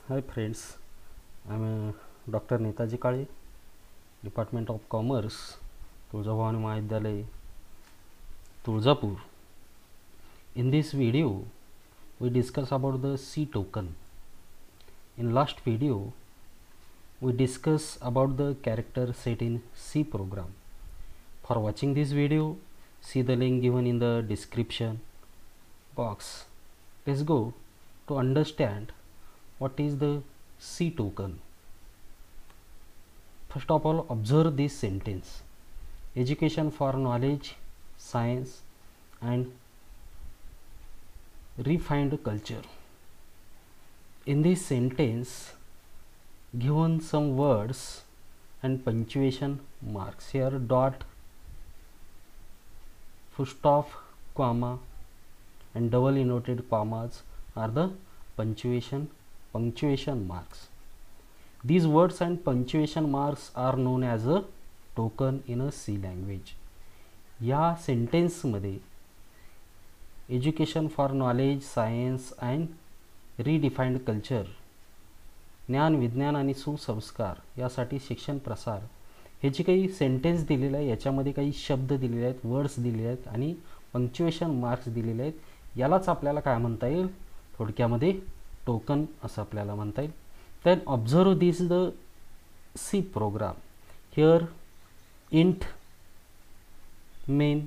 Hi friends, I am Dr. Netaji Kale, Department of Commerce, Tulzabhavani Mahavidyalaya, Tulzapur. In this video, we discuss about the C token. In last video, we discuss about the character set in C program. For watching this video, see the link given in the description box. Let's go to understand what is the C token. First of all, observe this sentence. Education for knowledge, science and refined culture. In this sentence, given some words and punctuation marks. Here dot, full stop, comma and double inverted commas are the punctuation marks. These words and punctuation marks are known as a token in a C language. या sentence मध्ये education for knowledge, science and redefined culture, ज्ञान, विज्ञान आणि सुसंस्कार यासाठी शिक्षण प्रसार, हे जे काही सेंटेन्स दिलेलं आहे याच्यामध्ये काही शब्द दिलेले आहेत, वर्ड्स दिलेले आहेत आणि पंक्च्युएशन मार्क्स दिलेले आहेत. यालाच आपल्याला काय म्हणता येईल, थोडक्यामध्ये टोकन असं आपल्याला म्हणता येईल. Then observe this the C program. Here int, main,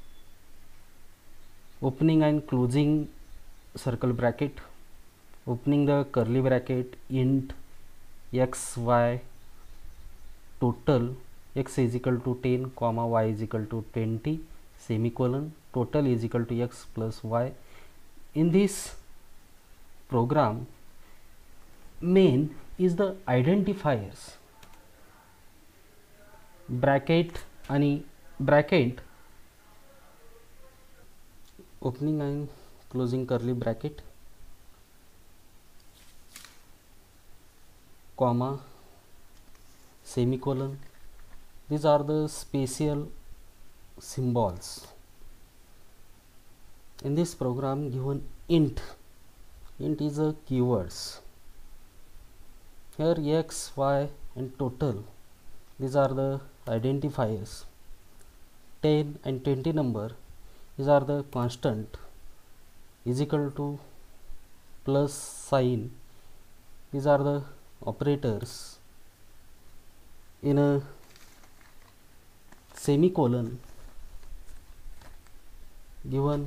opening and closing circle bracket, opening the curly bracket, int x y total, x is equal to 10 comma y is equal to 20 semicolon, total is equal to x plus y. In this program, main is the identifiers, bracket आणि bracket, opening and closing curly bracket, comma, semicolon. These are the special symbols. In this program, given int is a keywords. Here x, y and total, these are the identifiers. 10 and 20 number, these are the constant, is equal to, plus sign, these are the operators. In a semicolon, given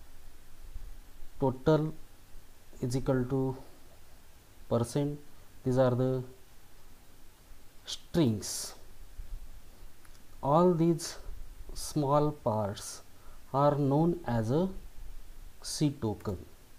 total is equal to percent, these are the strings. All these small parts are known as a C token.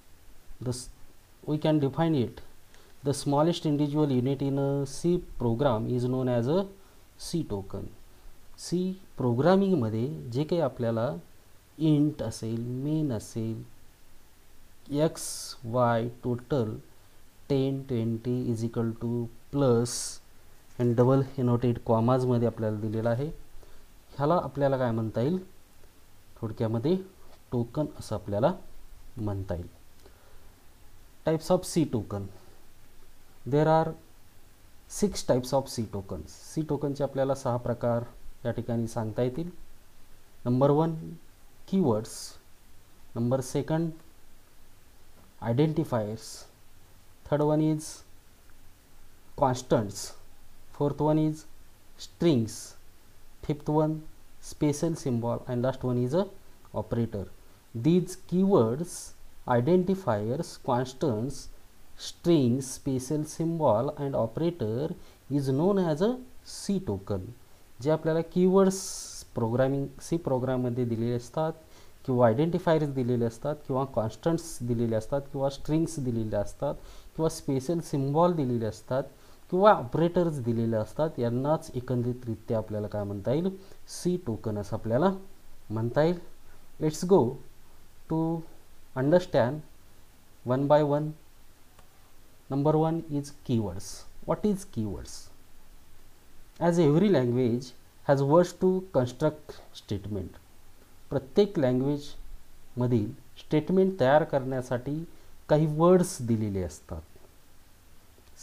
We can define it. The smallest individual unit in a C program is known as a C token. C programming मध्ये जे काही आपल्याला int असेल, main असेल, X Y, total 10 20 is equal to plus and double inverted commas मध्ये आपल्याला दिलेला आहे. ह्याला आपल्याला काय म्हणता येईल, थोडक्यामध्ये टोकन असं आपल्याला म्हणता येईल. Types of C token. There are 6 types of C tokens. C टोकनचे आपल्याला 6 प्रकार या ठिकाणी सांगता येतील. Number 1 keywords, number 2 identifiers, third one is constants, fourth one is strings, fifth one special symbol and last one is a operator. These keywords, identifiers, constants, strings, special symbol and operator is known as a C token. जे आपल्याला keywords programming C प्रोग्राममध्ये दिलेले असतात, किंवा identifiers दिलेले असतात, किंवा constants दिलेले असतात, किंवा स्ट्रिंग्स दिलेले असतात, किंवा स्पेशल सिम्बॉल दिलेले असतात, किंवा ऑपरेटर्स दिलेले असतात, यांनाच एकंदरीतरित्या आपल्याला काय म्हणता येईल, सी टोकन असं आपल्याला म्हणता येईल. Let's go to understand one by one. Number 1 is keywords. What is keywords? As every language has words to construct statement. प्रत्येक लँग्वेजमधील स्टेटमेंट तयार करण्यासाठी काही वर्ड्स दिलेले असतात.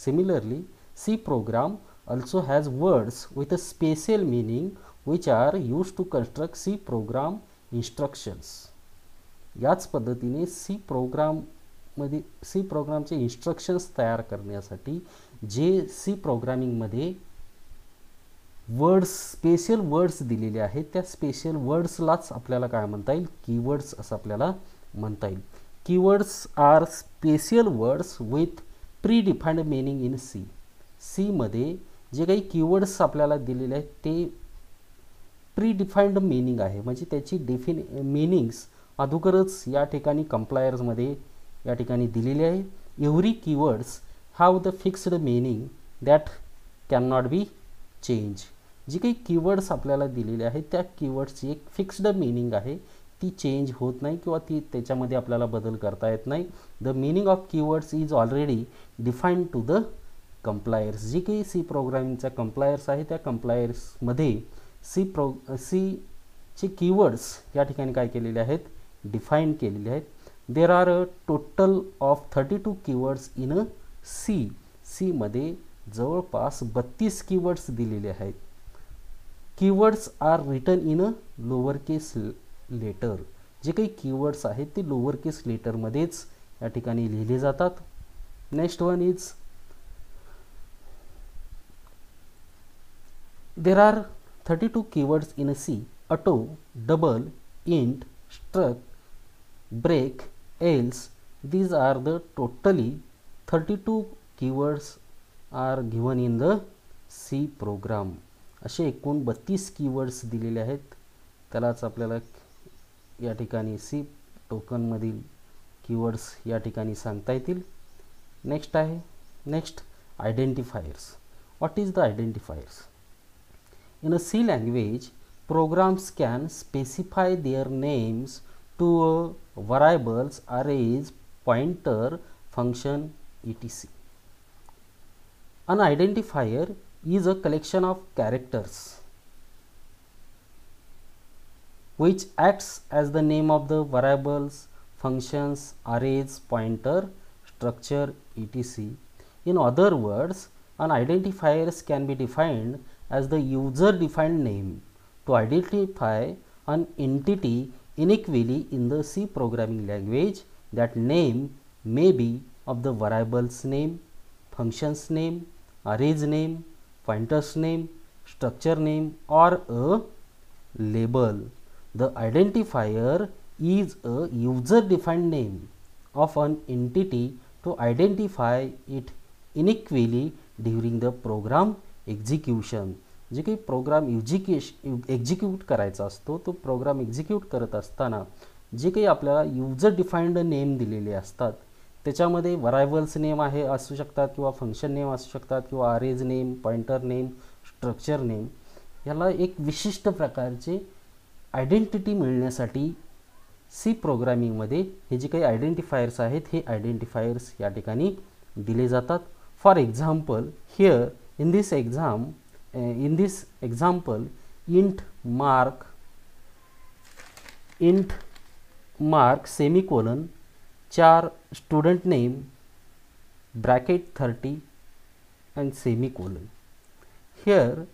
Similarly, C program also has words with a special meaning which are used to construct C program instructions. याच पद्धतीने C प्रोग्रामचे इन्स्ट्रक्शन्स तयार करण्यासाठी जे सी प्रोग्रामिंगमध्ये स्पेशल वर्ड्स दिलेले आहेत त्या स्पेशल वर्ड्सलाच आपल्याला काय म्हणता येईल, कीवर्ड्स असं आपल्याला म्हणता येईल. Keywords are special words with pre defined meaning in C. मध्ये जे काही कीवर्ड्स आपल्याला दिलेले आहेत ते प्री डिफाइंड मीनिंग आहे, म्हणजे त्याची मीनिंग्स अगोदरच या ठिकाणी कंप्लायर्समध्ये या ठिकाणी दिलेली आहे. Every keywords have the fixed meaning that can not be change. जी काही कीवर्ड्स आपल्याला दिलेले आहेत त्या कीवर्ड्सची एक फिक्स्ड मीनिंग आहे, ती चेंज होत नाही किंवा त्याच्यामध्ये आपल्याला बदल करता येत नाही. The meaning of keywords is already defined to the compilers. जी काही सी प्रोग्रामिंगच्या कंप्लायर्स आहे त्या कंप्लायर्समध्ये चे कीवर्ड्स या ठिकाणी काय केलेले आहेत, डिफाईन केलेले आहेत. There are a total of 32 keywords in a मध्ये जवळपास 32 कीवर्ड्स दिलेले आहेत. Keywords are written in a lower case letter. जे काही कीवर्ड्स आहेत ते लोअर केस लेटरमध्येच या ठिकाणी लिहिले जातात. Next one is there are 32 keywords in a C. Auto, double, int, struct, break, else, these are the totally 32 keywords are given in the C program. असे एकूण 32 कीवर्ड्स दिलेले आहेत, त्यालाच आपल्याला या ठिकाणी सी टोकनमधील कीवर्ड्स या ठिकाणी सांगता येतील. Next identifiers. What is the identifiers? In a C language programs can specify their names to variables, arrays, pointer, function, etc. An identifier is a collection of characters which acts as the name of the variables, functions, arrays, pointer, structure, etc. In other words, an identifiers can be defined as the user defined name to identify an entity uniquely in the C programming language. That name may be of the variable's name, function's name, array's name, pointer's name, structure name, or a label. The identifier is a user defined name of an entity to identify it uniquely during the program execution. जे काही programme execute करायचा असतो तो programme execute करत असताना जे काही आपल्याला युजर डिफाइंड नेम दिलेले असतात त्याच्यामध्ये व्हरायबल्स नेम आहे असू शकतात किंवा फंक्शन नेम असू शकतात किंवा arrays name, pointer name, structure name, याला एक विशिष्ट प्रकारचे आयडेंटिटी मिळण्यासाठी सी प्रोग्रामिंगमध्ये हे जे काही आयडेंटिफायर्स आहेत हे आयडेंटिफायर्स या ठिकाणी दिले जातात. For example here in this example int mark semicolon 4 student name bracket 30 and semicolon. Here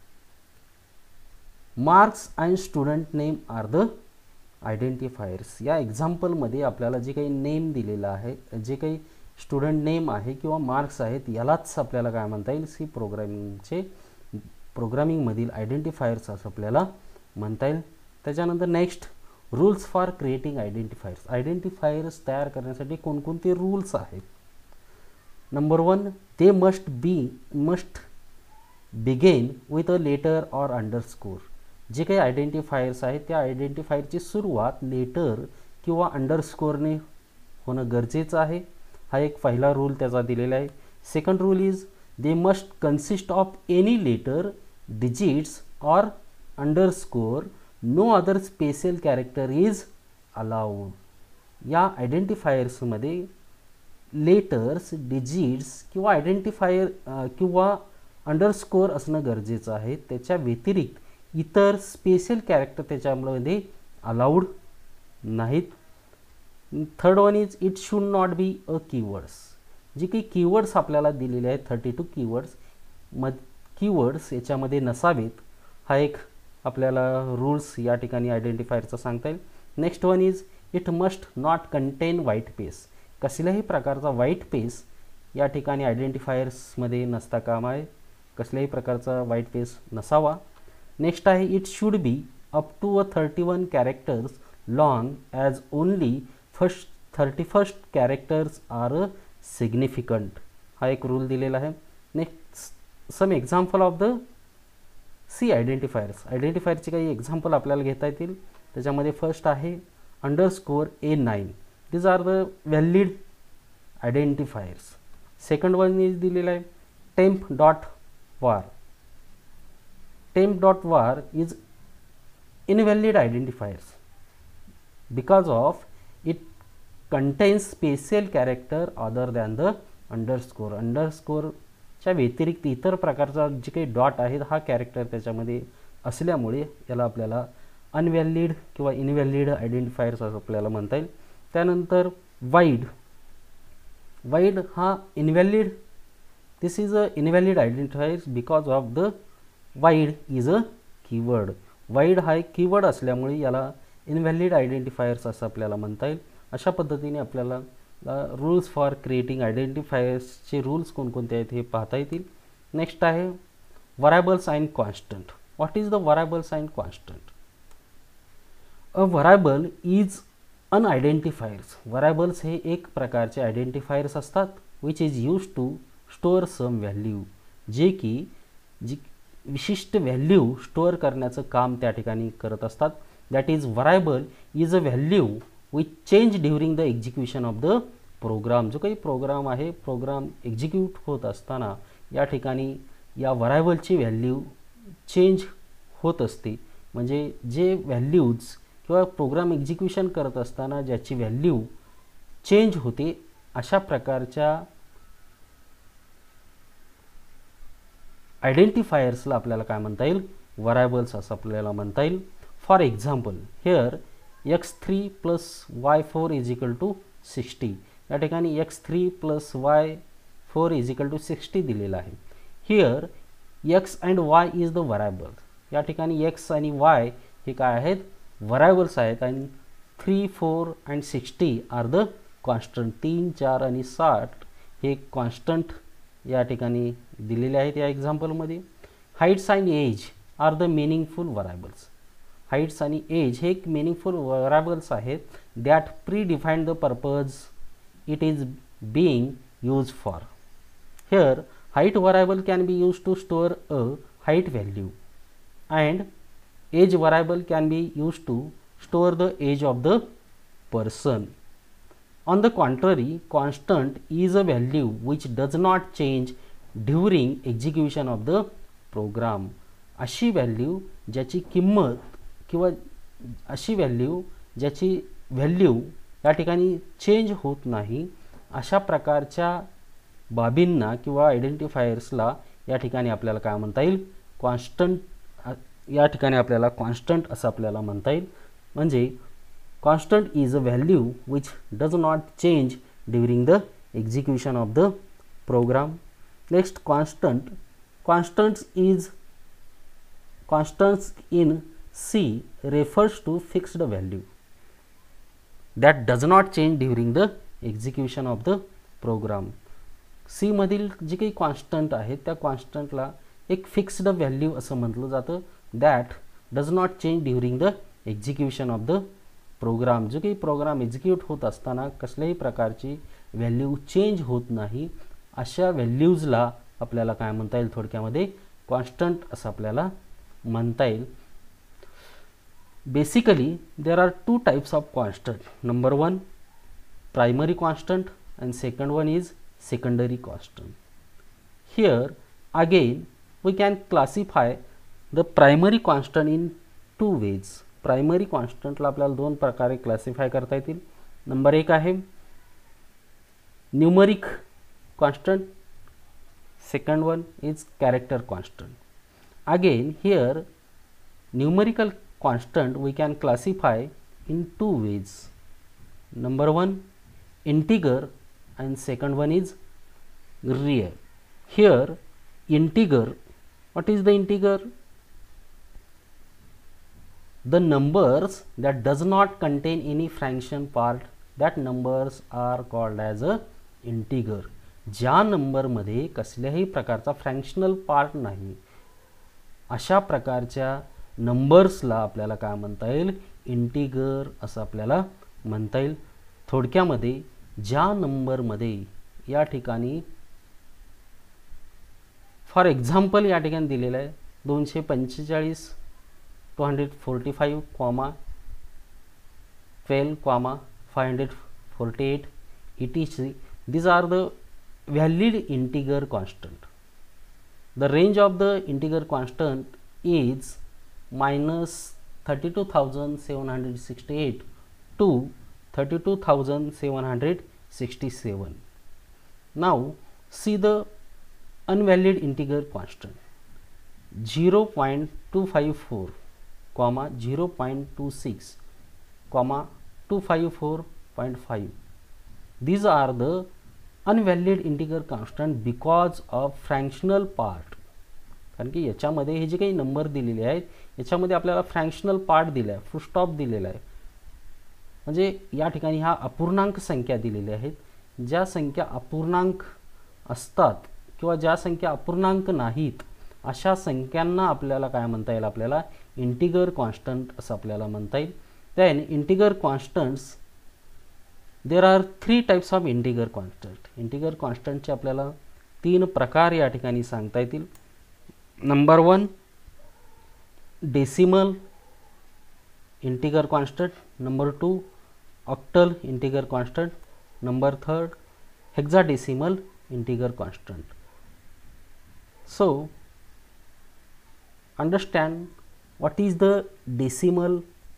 marks and student name are the identifiers. या एक्झाम्पल मध्ये आपल्याला जे काही नेम दिलेला आहे, जे काही स्टुडंट नेम आहे किंवा मार्क्स आहेत यालाच आपल्याला काय म्हणता येईल, सी प्रोग्रामिंगमधील आयडेंटिफायर्स असं आपल्याला म्हणता येईल. त्याच्यानंतर next rules for creating identifiers. Identifiers तयार करण्यासाठी कोणकोणते रूल्स आहेत? नंबर 1, ते must begin with a letter or underscore. जे काही आयडेंटिफायर्स आहेत त्या आयडेंटिफायरची सुरुवात लेटर किंवा अंडरस्कोरने होणं गरजेचं आहे. हा एक पहिला रूल त्याचा दिलेला आहे. Second rule is they must consist of any letter, digits or underscore. No other special character is allowed. या आयडेंटिफायर्समध्ये लेटर्स, डिजिट्स किंवा आयडेंटिफायर किंवा अंडरस्कोर असणं गरजेचं आहे. त्याच्या व्यतिरिक्त इतर स्पेशल कॅरेक्टर त्याच्यामध्ये अलाउड नाहीत. Third one is it should not be a keywords. जी काही कीवर्ड्स आपल्याला दिलेले आहेत 32 कीवर्ड्स याच्यामध्ये नसावेत, हा एक आपल्याला रूल्स या ठिकाणी आयडेंटिफायरचा सांगता येईल. Next one is it must not contain white space. कसल्याही प्रकारचा व्हाईट पेस या ठिकाणी आयडेंटिफायर्समध्ये नसता कामा आहे, कसल्याही प्रकारचा व्हाईट पेस नसावा. नेक्स्ट आहे it should be up to 31 characters long as only 31st characters are significant. हा एक रूल दिलेला आहे. Next some example of the C आयडेंटिफायरचे काही एक्झाम्पल आपल्याला घेता येतील. त्याच्यामध्ये फर्स्ट आहे _A9. these are the valid identifiers. Second one is दिलेला आहे temp.var. temp.var is invalid identifiers because of it contains special character other than the underscore. अंडरस्कोरच्या व्यतिरिक्त इतर प्रकारचा जे काही डॉट आहे हा कॅरेक्टर त्याच्यामध्ये असल्यामुळे याला आपल्याला अनव्हॅलिड किंवा इनव्हॅलिड आयडेंटिफायर्स असं आपल्याला म्हणता येईल. त्यानंतर वाईड हा invalid, this is a invalid identifiers because of the void is a keyword. Void हा एक कीवर्ड असल्यामुळे याला इनव्हॅलिड आयडेंटिफायर्स असं आपल्याला म्हणता येईल. अशा पद्धतीने आपल्याला रूल्स फॉर क्रिएटिंग आयडेंटिफायर्सचे रूल्स कोणकोणते आहेत हे पाहता येतील. नेक्स्ट आहे variables and constant. What is the variables and constant? A variable is an identifiers. Variables हे एक प्रकारचे आयडेंटिफायर्स असतात which is use to store some value, जे की जी विशिष्ट व्हॅल्यू स्टोअर करण्याचं काम त्या ठिकाणी करत असतात. That is variable is a value which change during the execution of the program. जो काही प्रोग्राम आहे, प्रोग्राम एक्झिक्यूट होत असताना या ठिकाणी या व्हरायबलची व्हॅल्यू चेंज होत असते. म्हणजे जे व्हॅल्यूज किंवा प्रोग्राम एक्झिक्युशन करत असताना ज्याची व्हॅल्यू चेंज होते अशा प्रकारच्या आयडेंटिफायर्सला आपल्याला काय म्हणता येईल? व्हरायबल्स असं आपल्याला म्हणता येईल. For example here x3 + y4 = 60. या ठिकाणी x3 + y4 = 60 दिलेला आहे. Here x and y is the variable. या ठिकाणी x आणि y हे काय आहेत? व्हरायबल्स आहेत. आणि 3, 4 अँड 60 आर द कॉन्स्टंट. 3, 4 आणि 60 हे कॉन्स्टंट या ठिकाणी दिलेले आहेत या एक्झाम्पलमध्ये. Heights and age are the meaningful variables. Heights आणि एज हे एक मिनिंगफुल व्हरायबल्स आहेत that pre defined the purpose it is being used for. Here height variable can be used to store a height value and age variable can be used to store the age of the person. On the contrary, constant is a value which does not change during execution of the program. अशी value ज्याची किंमत किंवा अशी value ज्याची value या ठिकाणी change होत नाही अशा प्रकारच्या बाबींना किंवा आयडेंटिफायर्सला या ठिकाणी आपल्याला काय म्हणता येईल? कॉन्स्टंट. या ठिकाणी आपल्याला कॉन्स्टंट असं आपल्याला म्हणता येईल. म्हणजे constant is a value which does not change during the execution of the program. Next constant. Constants in C refers to fixed value that does not change during the execution of the program. C मधील जी काही constant आहेत त्या कॉन्स्टंटला एक fixed value असं म्हटलं जातं. That does not change during the execution of the program. जो काही प्रोग्राम एक्झिक्यूट होत असताना कसल्याही प्रकारची व्हॅल्यू चेंज होत नाही अशा व्हॅल्यूजला आपल्याला काय म्हणता येईल? थोडक्यामध्ये कॉन्स्टंट असं आपल्याला म्हणता येईल. Basically there are 2 types of constant. Number 1 primary constant and second one is secondary constant. Here again we can classify the primary constant in 2 ways. Primary कॉन्स्टंटला आपल्याला 2 प्रकारे क्लासिफाय करता येतील. नंबर 1 आहे numeric constant. Second one is character constant. Again here numerical constant we can classify in 2 ways. Number 1 integer and second one is real. Here integer, what is the integer? The numbers that does not contain any fraction part, that numbers are called as a integer. ज्या number मध्ये कसल्याही प्रकारचा fractional part नाही अशा प्रकारच्या नंबर्सला आपल्याला काय म्हणता येईल? इंटिगर असं आपल्याला म्हणता येईल. थोडक्यामध्ये ज्या नंबरमध्ये या ठिकाणी फॉर एक्झाम्पल या ठिकाणी दिलेलं आहे 245 245 comma 12 comma 548 etc. These are the valid integer constant. The range of the integer constant is minus 32,768 to 32,767. Now see the unvalid integer constant 0.254 comma 0.26 comma 254.5. These are the unvalid integer constant because of fractional part. कारण की याच्यामध्ये हे जे काही number दिलेले आहेत याच्यामध्ये आपल्याला फ्रॅक्शनल पार्ट दिला आहे, फुल स्टॉप दिलेला आहे. म्हणजे या ठिकाणी ह्या अपूर्णांक संख्या दिलेल्या आहेत. ज्या संख्या अपूर्णांक असतात किंवा ज्या संख्या अपूर्णांक नाहीत अशा संख्यांना आपल्याला काय म्हणता येईल? आपल्याला इंटिगर कॉन्स्टंट असं आपल्याला म्हणता येईल. Then integer constants, there are 3 types of integer constant. Integer कॉन्स्टंटचे आपल्याला 3 प्रकार या ठिकाणी सांगता येतील. Number 1 decimal integer constant, number 2 octal integer constant, number 3 hexadecimal integer constant. So understand what is the decimal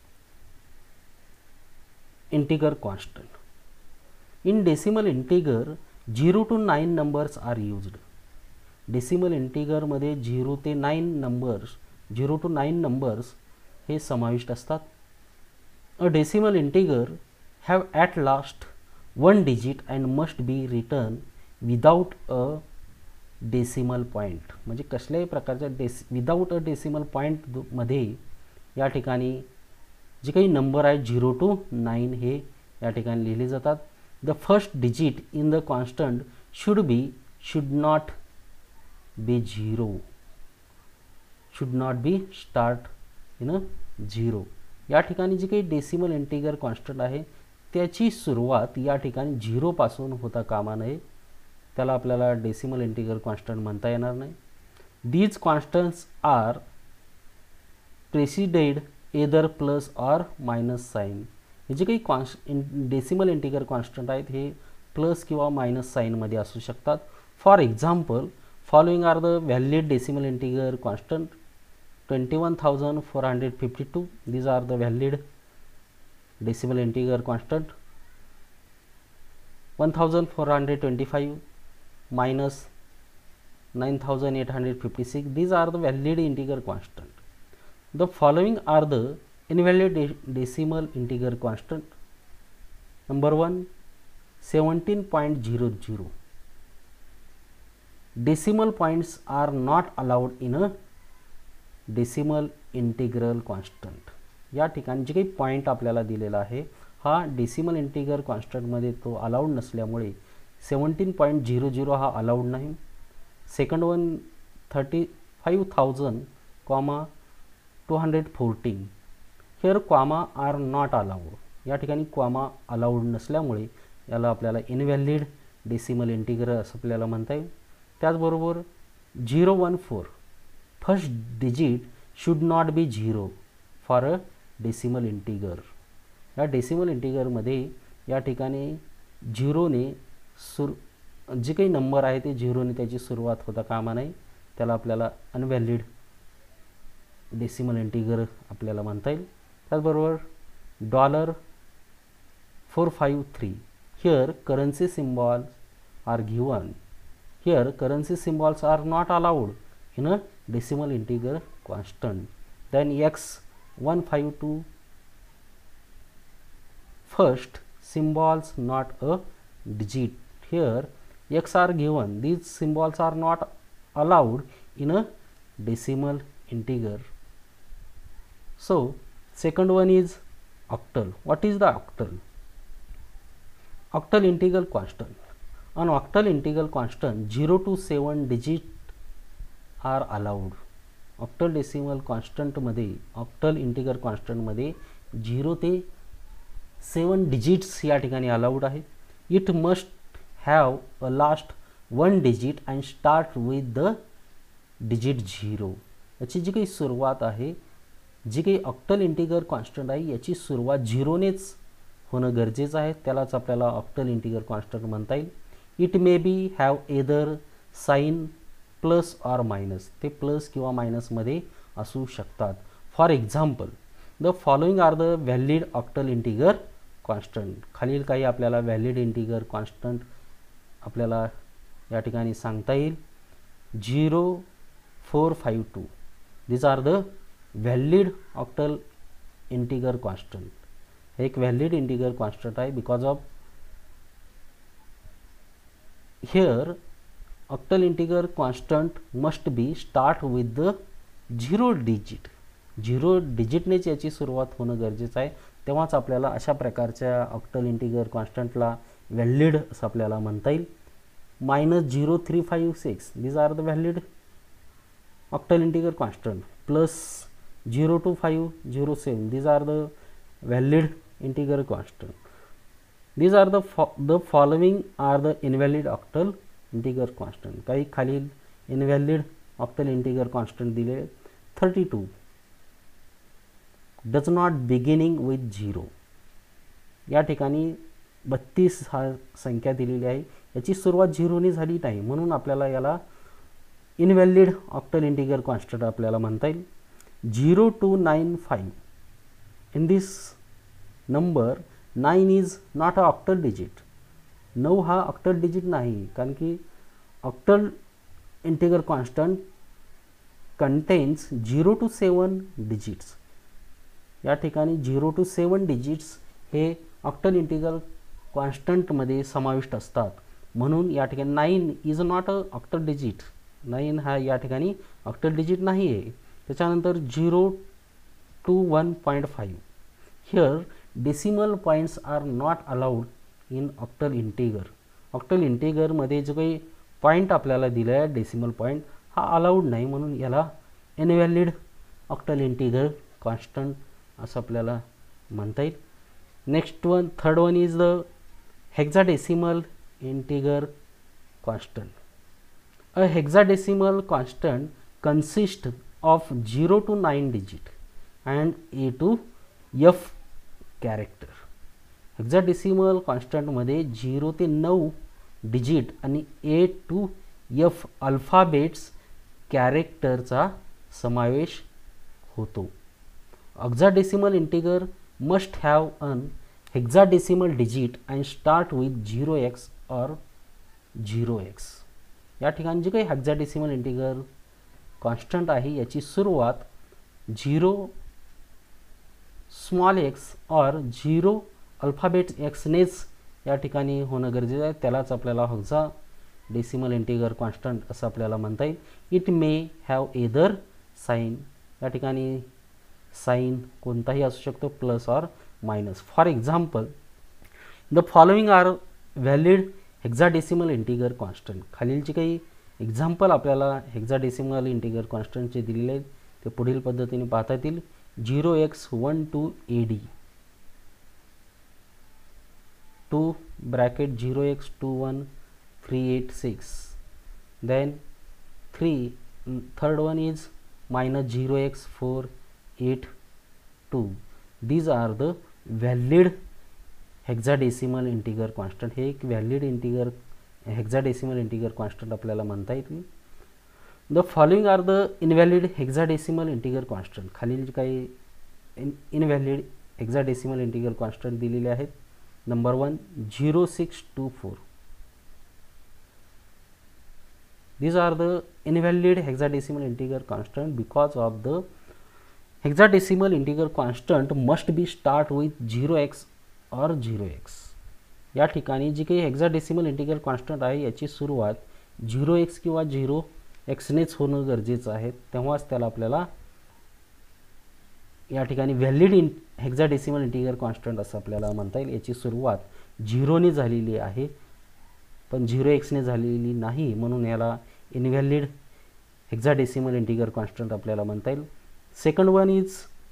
integer constant. In decimal integer 0 to 9 numbers are used. Decimal integer मध्ये 0 ते 9 numbers, 0 to 9 numbers हे समाविष्ट असतात. A decimal integer have at last one digit and must be written without a decimal point. म्हणजे कसल्याही प्रकारच्या without a decimal point मध्ये या ठिकाणी जे काही नंबर आहेत 0 to 9 हे या ठिकाणी लिहिले जातात. The first digit in the constant should not be 0, should not be start in a 0. या ठिकाणी जे काही डेसिमल इंटिगर कॉन्स्टंट आहे त्याची सुरुवात या ठिकाणी 0 पासून होता कामा नये. त्याला आपल्याला डेसिमल इंटिगर कॉन्स्टंट म्हणता येणार नाही. These constants are preceded either plus or minus sign. हे जे काही डेसिमल इंटिगर कॉन्स्टंट आहेत हे प्लस किंवा मायनस साईनमध्ये असू शकतात. For example following are the valid decimal integer constant 21,452. These are the valid decimal integer constant. 1,425 minus 9,856. These are the valid integer constant. The following are the invalid decimal integer constant. Number 1 17.00. Decimal points are not allowed in a decimal integral constant. या ठिकाणी जे काही point आपल्याला दिलेला आहे हा decimal integer कॉन्स्टंटमध्ये तो allowed नसल्यामुळे 17.00 हा अलाउड नाही. Second one 35,000 comma 214. Here comma are not allowed. या ठिकाणी कॉमा अलाउड नसल्यामुळे याला आपल्याला इनव्हॅलिड डेसिमल इंटिगर असं आपल्याला म्हणता येईल. त्याचबरोबर 014 first digit should not be 0 for a decimal integer. या डेसिमल इंटिगरमध्ये या ठिकाणी 0ने जे काही नंबर आहे ते 0ने त्याची सुरुवात होता कामा नये. त्याला आपल्याला अनव्हॅलिड डेसिमल इंटिगर आपल्याला म्हणता येईल. त्याचबरोबर $453. Here currency symbols are given. Here currency symbols are not allowed in a decimal integer constant. Then X152 first symbols not a digit. Here x are given, these symbols are not allowed in a decimal integer. So second one is octal. What is the octal? Octal integral constant. On octal integral constant 0 to 7 digit are allowed. Octal decimal कॉन्स्टंटमध्ये, octal integer कॉन्स्टंटमध्ये 0 ते 7 digits या ठिकाणी allowed आहे. It must have a last 1 digit and start with the digit 0. याची जी काही सुरुवात आहे, जी काही ऑक्टल इंटिगर कॉन्स्टंट आहे याची सुरुवात 0नेच होणं गरजेचं आहे, त्यालाच आपल्याला ऑक्टल इंटिगर कॉन्स्टंट म्हणता येईल. It may be have either sign plus or minus, ते प्लस किंवा मायनसमध्ये असू शकतात. For example the following are the valid octal integer constant. खालील काही आपल्याला व्हॅलिड इंटिगर कॉन्स्टंट आपल्याला या ठिकाणी सांगता येईल. 0, 4, 5, 2 these are the valid octal integer constant. हे एक व्हॅलिड इंटिगर कॉन्स्टंट आहे because of here octal integer constant must be start with the 0 digit. 0 डिजिटनेच याची सुरुवात होणं गरजेचं आहे, तेव्हाच आपल्याला अशा प्रकारच्या ऑक्टल इंटिगर कॉन्स्टंटला व्हॅलिड असं आपल्याला म्हणता येईल. -0356 these are the valid octal integer constant. Plus 025007 these are the valid integer constant. these are the following are the invalid octal integer constant. काही खालील इनव्हॅलिड ऑक्टल इंटिगर कॉन्स्टंट दिले. 32 does not beginning with 0. या ठिकाणी 32 हा संख्या दिलेली आहे, याची सुरुवात 0ने झाली नाही, म्हणून आपल्याला याला इनव्हॅलिड ऑक्टल इंटिगर कॉन्स्टंट आपल्याला म्हणता येईल. 0295 in this number 9 is not a octal digit. 9 हा ऑक्टल डिजिट नाही, कारण की octal integer constant contains 0 to 7 digits. या ठिकाणी 0 to 7 डिजिट्स हे ऑक्टल इंटिगर कॉन्स्टंटमध्ये समाविष्ट असतात, म्हणून या ठिकाणी 9 is not a octal digit. 9 हा या ठिकाणी ऑक्टल डिजिट नाही आहे. त्याच्यानंतर 0 to 1.5 here decimal points are not allowed in octal integer. Octal इंटिगरमध्ये जो काही पॉईंट आपल्याला दिला आहे डेसिमल पॉईंट हा अलाउड नाही, म्हणून याला इनव्हॅलिड ऑक्टल इंटिगर कॉन्स्टंट असं आपल्याला म्हणता येईल. Next one, third one is the hexadecimal integer constant. A hexadecimal constant consist of 0 to 9 digit and A to F character. Hexadecimal कॉन्स्टंटमध्ये 0 ते 9 डिजिट आणि A to F अल्फाबेट्स कॅरेक्टरचा समावेश होतो. Hexadecimal integer must have an hexadecimal digit and start with 0x or 0x. या ठिकाणी जे काही हेक्साडेसिमल इंटिगर कॉन्स्टंट आहे याची सुरुवात 0 स्मॉल x और 0 अल्फाबेट एक्सनेच या ठिकाणी होणं गरजेचं आहे, त्यालाच आपल्याला हेक्साडेसिमल इंटिगर कॉन्स्टंट असं आपल्याला म्हणता येईल. It may have either sign. या ठिकाणी साइन कोणताही असू शकतो, plus or minus. For example the following are valid hexadecimal integer constant. खालीलचे काही एक्झाम्पल आपल्याला हेक्साडेसिमल इंटिगर कॉन्स्टंटचे दिलेले आहेत, ते पुढील पद्धतीने पाहता येतील. 0x12 AD 2 bracket 0x21 386. then third one is minus 0x482. these are the valid hexadecimal integer constant. हे एक valid integer hexadecimal integer constant आपल्याला म्हणता येईल. The following are the invalid hexadecimal integer constant. खालील जे काही इनव्हॅलिड हेक्साडेसिमल इंटिगर कॉन्स्टंट दिलेले आहेत. Number 1 0624. these are the invalid hexadecimal integer constant because of the hexadecimal integer constant must be start with 0x or 0x. या ठिकाणी जी काही hexadecimal integral constant आहे याची सुरुवात 0x किंवा 0xनेच होणं गरजेचं आहे, तेव्हाच त्याला आपल्याला या ठिकाणी व्हॅलिड हेक्साडेसिमल इंटिग्रल कॉन्स्टंट असं आपल्याला म्हणता येईल. याची सुरुवात 0ने झालेली आहे पण 0xने झालेली नाही, म्हणून याला इनव्हॅलिड हेक्साडेसिमल इंटिग्रल कॉन्स्टंट आपल्याला म्हणता येईल. Second one is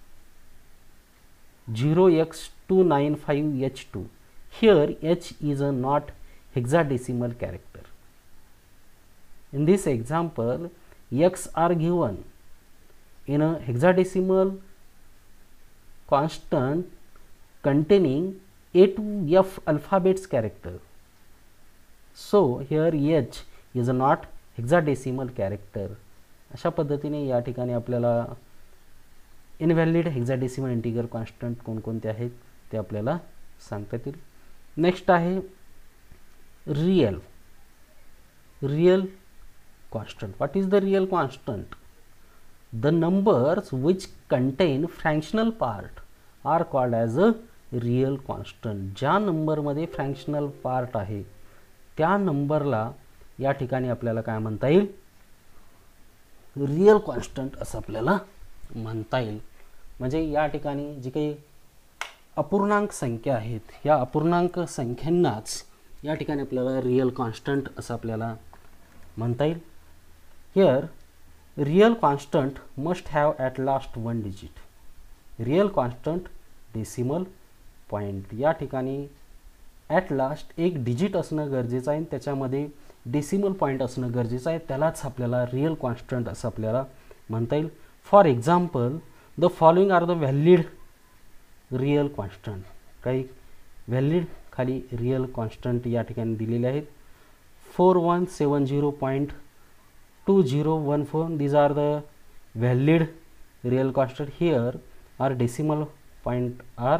0x295h2. Here h is a not hexadecimal character. In this example, x are given in a hexadecimal constant containing A to F alphabets character. So here h is a not hexadecimal character. अशा पद्धतीने या ठिकाणी आपल्याला invalid hexadecimal integral constant कोणकोणते आहेत ते आपल्याला सांगता येतील. नेक्स्ट आहे real constant. What is the real constant? The numbers which contain fractional part are called as a real constant. ज्या नंबरमध्ये फ्रॅक्शनल पार्ट आहे त्या नंबरला या ठिकाणी आपल्याला काय म्हणता येईल? रियल कॉन्स्टंट असं आपल्याला म्हणता येईल. म्हणजे या ठिकाणी जी काही अपूर्णांक संख्या आहेत या अपूर्णांक संख्यांनाच या ठिकाणी आपल्याला रियल कॉन्स्टंट असं आपल्याला म्हणता येईल. Here real constant must have at last one digit. Real constant decimal point. या ठिकाणी ॲट लास्ट एक डिजिट असणं गरजेचं आहे, त्याच्यामध्ये डेसिमल पॉईंट असणं गरजेचं आहे, त्यालाच आपल्याला रियल कॉन्स्टंट असं आपल्याला म्हणता येईल. For example, the following are the valid real constant. काही व्हॅलिड खाली रियल कॉन्स्टंट या ठिकाणी दिलेले आहेत. 4170.2014. these are the valid real constant. Here our decimal point are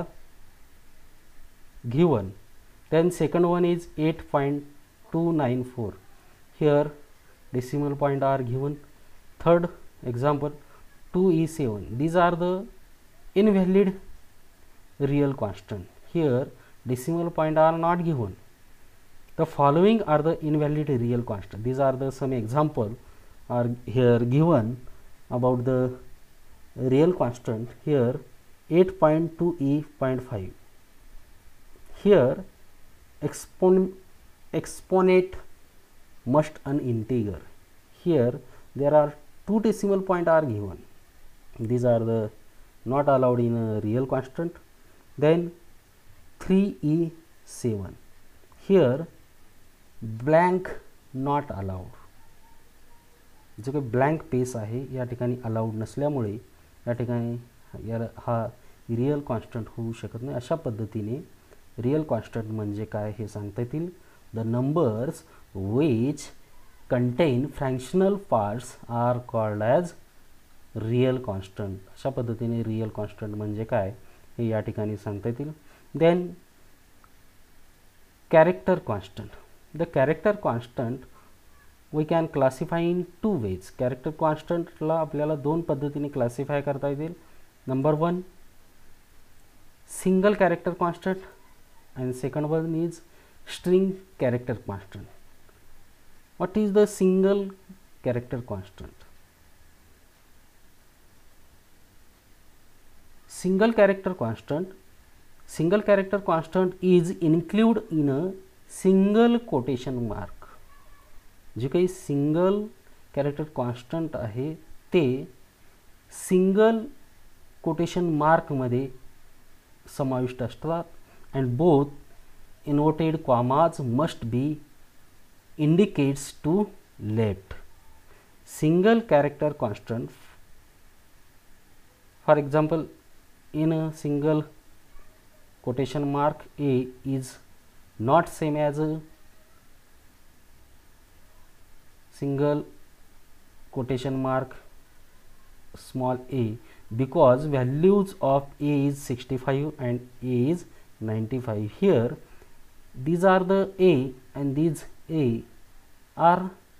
given. Then second one is 8.294. here decimal point are given. Third example 2e7. these are the invalid real constant. Here decimal point are not given. The following are the invalid real constant. These are the some example are here given about the real constant. Here 8.2e.5. here exponent must an integer. Here there are two decimal point are given. These are the not allowed in a real constant. Then 3e7. here blank not allowed. जो काही blank पेस आहे या ठिकाणी allowed नसल्यामुळे या ठिकाणी हा real constant होऊ शकत नाही. अशा पद्धतीने रियल कॉन्स्टंट म्हणजे काय हे सांगता येतील. The numbers which contain fractional parts are called as real constant. अशा पद्धतीने रियल कॉन्स्टंट म्हणजे काय हे या ठिकाणी सांगता येतील. Then character constant. The character constant we can classify in two ways. Character कॉन्स्टंटला आपल्याला दोन पद्धतीने क्लासिफाय करता येतील. Number one single character constant and second one is string character constant. What is the single character constant? Single character constant is included in a single quotation mark. जे काही single character constant आहे ते single quotation मार्कमध्ये समाविष्ट असतात. and both inverted commas must be indicates to left. Single character constant, for example, in a single quotation mark a is not same as a single quotation mark small a, because values of a is 65 and a is 95. Here these are the a and these a are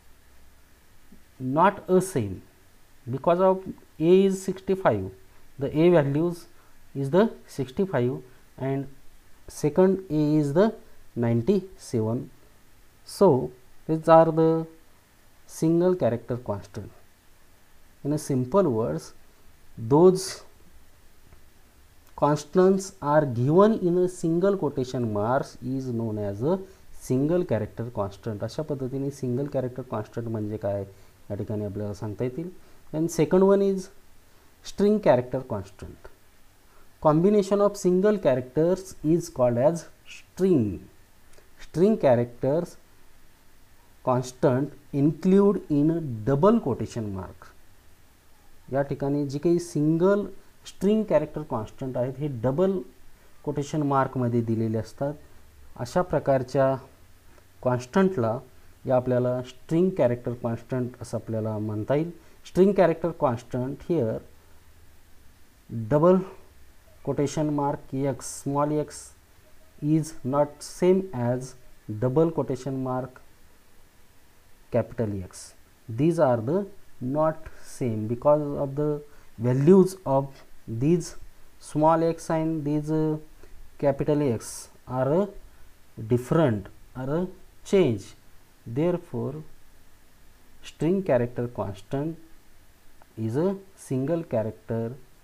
not a same. Because of a is 65, the a values is the 65 and second a is the 97. So these are the single character constant. In a simple words, those constants are given in a single quotation marks is known as a single character constant. अशा पद्धतीने single character constant म्हणजे काय या ठिकाणी आपल्याला सांगता येतील. And second one is string character constant. Combination of single characters is called as string. String characters constant include in double quotation mark. या ठिकाणी जी काही सिंगल स्ट्रिंग कॅरेक्टर कॉन्स्टंट आहेत हे डबल कोटेशन मार्कमध्ये दिलेले असतात. अशा प्रकारच्या कॉन्स्टंटला या आपल्याला स्ट्रिंग कॅरेक्टर कॉन्स्टंट असं आपल्याला म्हणता येईल. String character constant here double quotation mark x small x is not same as double quotation mark capital X. These are the not same because of the values of these small x and these capital X are different, are change. Therefore string character constant is a single character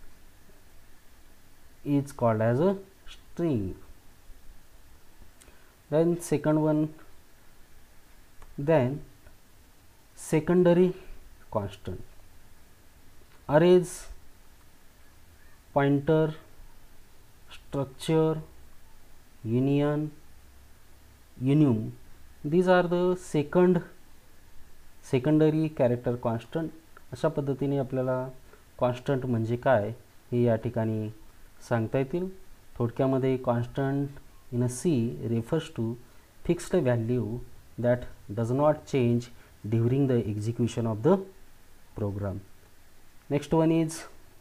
is called as a string. Then second one, then secondary constant. Arrays, pointer, structure, union, enum, these are the secondary character constant. अशा पद्धतीने आपल्याला constant म्हणजे काय हे या ठिकाणी सांगता येतील. थोडक्यामध्ये constant in a C refers to fixed value that does not change during the execution of the program. Next one is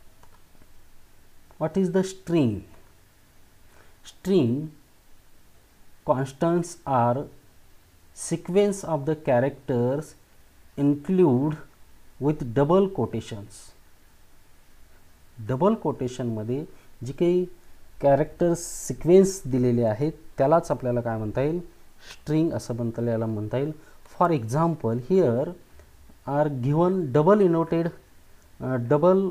what is the string? String constants are sequence of the characters include with double quotations. Double कोटेशनमध्ये जी काही characters sequence दिलेले आहेत त्यालाच आपल्याला काय म्हणता येईल, स्ट्रिंग असं म्हणता येईल. For example here are given double इनोटेड double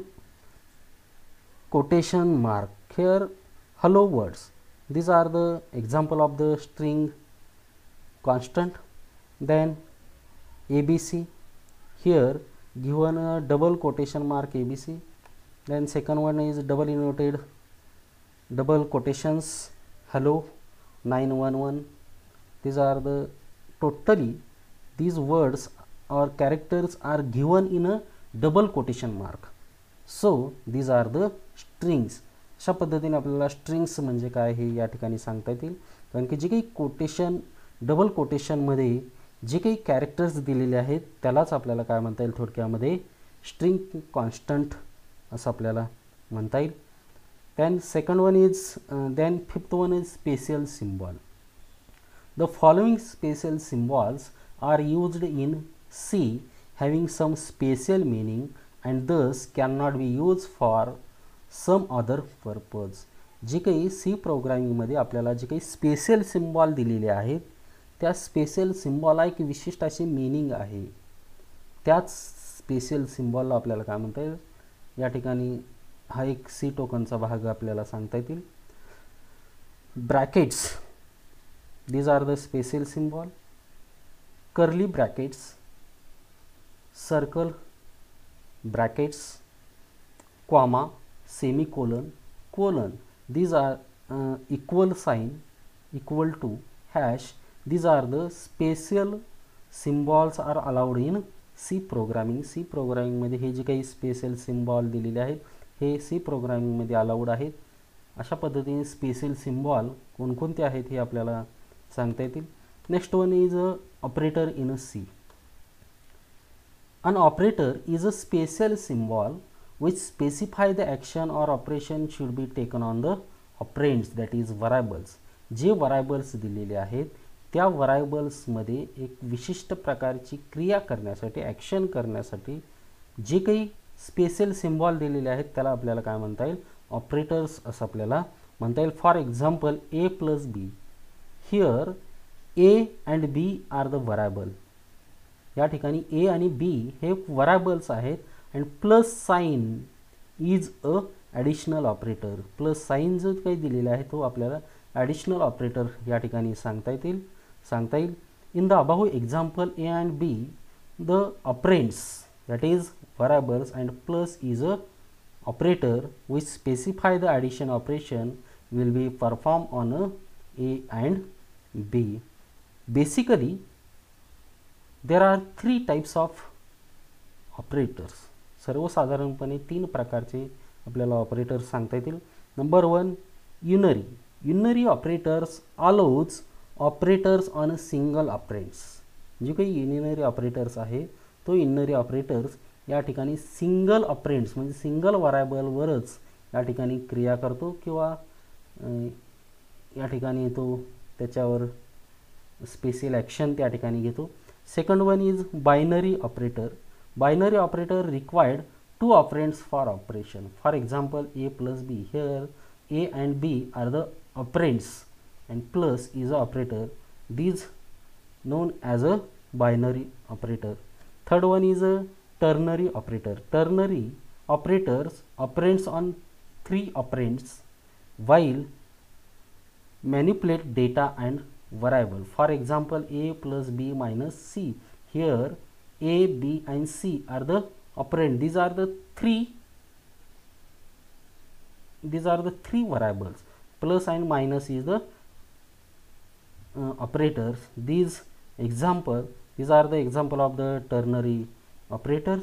quotation mark here hello words. These are the example of the string constant. Then ABC here given a double quotation mark ABC. Then second one is double innoted double quotations hello 911. These are the totally these words or characters are given in a double quotation mark. So these are the strings. अशा पद्धतीने आपल्याला strings म्हणजे काय हे या ठिकाणी सांगता येतील. कारण की जे काही कोटेशन डबल कोटेशनमध्ये जे काही कॅरेक्टर्स दिलेले आहेत त्यालाच आपल्याला काय म्हणता येईल, थोडक्यामध्ये स्ट्रिंग कॉन्स्टंट असं आपल्याला म्हणता येईल. Then second one is then fifth one is special symbol. The following special symbols are used in C having some special meaning and thus cannot be used for some other purpose. जे काही C प्रोग्रामिंगमध्ये आपल्याला जे काही special symbol दिलेले आहेत त्या special सिम्बॉलला एक विशिष्ट अशी मीनिंग आहे. त्याच स्पेशल सिम्बॉलला आपल्याला काय म्हणता येईल, या ठिकाणी हा एक सी टोकनचा भाग आपल्याला सांगता येतील. Brackets, these are the special symbol. Curly brackets, circle brackets, comma, semicolon, colon, these are equal sign, equal to, hash, these are the special symbols are allowed in C programming. C programming मध्ये हे जे काही special symbol दिलेले आहेत हे C programming मध्ये allowed आहेत. अशा पद्धतीने स्पेशल सिम्बॉल कोणकोणते आहेत हे आपल्याला सांगता येतील. Next one is operator in C. An operator is a special symbol which specify the action or operation should be taken on the operands, that is variables. जे variables दिलेले आहेत त्या variables मध्ये एक विशिष्ट प्रकारची क्रिया करण्यासाठी, ॲक्शन करण्यासाठी जे काही स्पेशल सिम्बॉल दिलेले आहेत त्याला आपल्याला काय म्हणता येईल, ऑपरेटर्स असं आपल्याला म्हणता येईल. For example A plus B. Here A and B are the variable. या ठिकाणी ए आणि बी हे व्हरायबल्स आहेत and plus sign is a additional operator. Plus sign जो काही दिलेला आहे तो आपल्याला ॲडिशनल ऑपरेटर या ठिकाणी सांगता येईल. In the above example A and B the operands that is variables and plus is a operator which specify the addition operation will be performed on A and B. Basically there are three types of operators. सर्वसाधारणपणे तीन प्रकारचे आपल्याला operators सांगता येतील. Number 1 unary. Unary operators allows operators on a single operands. जे काही unary operators आहे तो युनरी ऑपरेटर्स या ठिकाणी सिंगल ऑपरेंड्स म्हणजे सिंगल व्हरायबलवरच या ठिकाणी क्रिया करतो किंवा या ठिकाणी तो त्याच्यावर स्पेशल ॲक्शन त्या ठिकाणी घेतो. Second one is binary operator. Binary operator required 2 operands for operation. For example A plus B. Here A and B are the operands and plus is a operator. These known as a binary operator. Third one is a ternary operator. Ternary operators operates on 3 operands while manipulate data and variable. For example, a plus b minus c. Here a, b and c are the operand. These are the three variables. Plus and minus is the operators. These are the example of the ternary operators.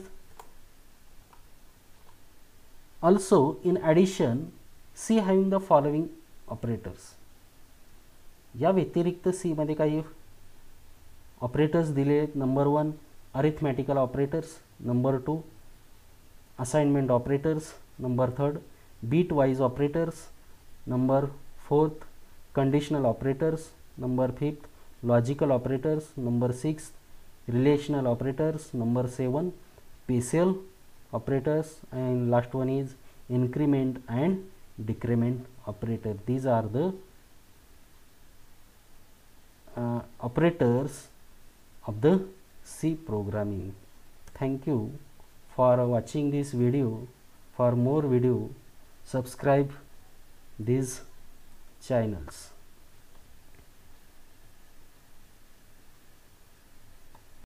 Also in addition C having the following operators. या व्यतिरिक्त C मध्ये काही operators दिले आहेत. Number 1 arithmetical operators. Number 2 assignment operators. Number 3 bitwise operators. Number 4 conditional operators. Number 5 logical operators. Number 6 relational operators. Number 7 special operators, and last one is increment and decrement operator. These are the operators of the C programming. Thank you for watching this video. For more video, subscribe these channels.